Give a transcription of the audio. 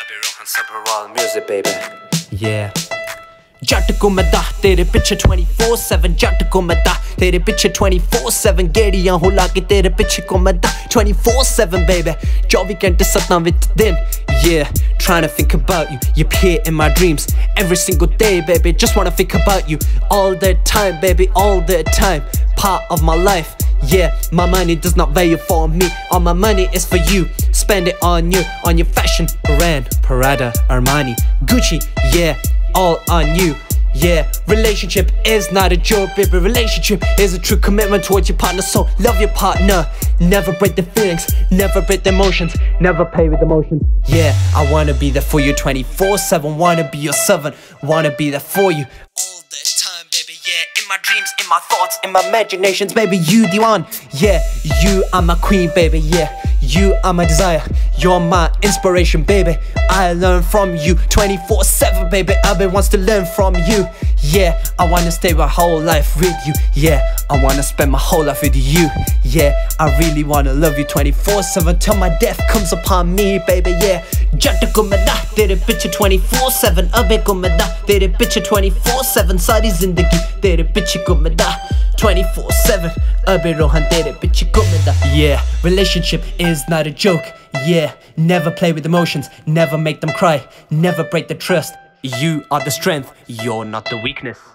Abhi Rohan Sabharwal music baby. Yeah. जट को मैं दा तेरे पीछे 24/7 जट को मैं दा तेरे पीछे 24/7 गेड़ियां हुला के तेरे पीछे को मैं दा 24/7 baby 24 घंटे 7 दिन. Yeah, trying to think about you. You appear in my dreams every single day, baby. Just wanna think about you all the time, baby, all the time. Part of my life. Yeah, my money does not value for me. All my money is for you. Spend it on you, on your fashion. Brand, Prada, Armani, Gucci. Yeah, all on you. Yeah, relationship is not a joke, baby. Relationship is a true commitment towards your partner. So love your partner. Never break the feelings, never break the emotions, never play with emotions. Yeah, I wanna be there for you 24/7. Wanna be your servant, wanna be there for you all the time, baby. Yeah, in my dreams, in my thoughts, in my imaginations, baby. You the one. Yeah, you are my queen, baby. Yeah, you are my desire. You're my inspiration, baby. I learn from you 24/7, baby. Abhi wants to learn from you. Yeah, I wanna stay my whole life with you. Yeah, I wanna spend my whole life with you. Yeah, I really wanna love you 24/7 till my death comes upon me, baby. Yeah, जट को मैं दा तेरे पीछे 24/7 अबे को मैं दा तेरे पीछे 24/7 सारी जिंदगी तेरे पीछे को मैं दा 24/7 अबे रोहन तेरे पीछे को मैं दा. Yeah, relationship is not a joke. Yeah, never play with emotions, never make them cry, never break the trust. You are the strength, you're not the weakness.